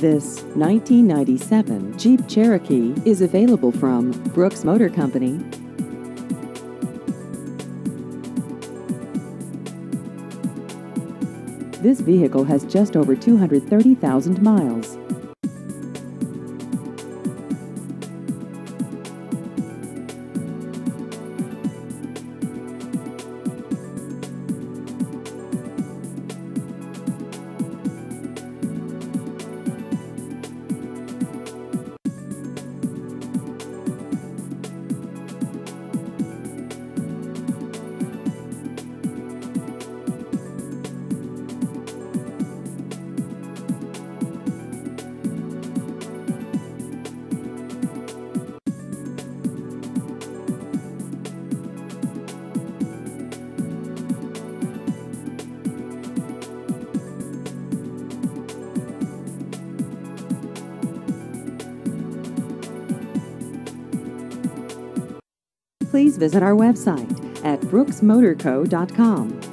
This 1997 Jeep Cherokee is available from Brooks Motor Company. This vehicle has just over 230,000 miles. Please visit our website at brooksmotorco.com.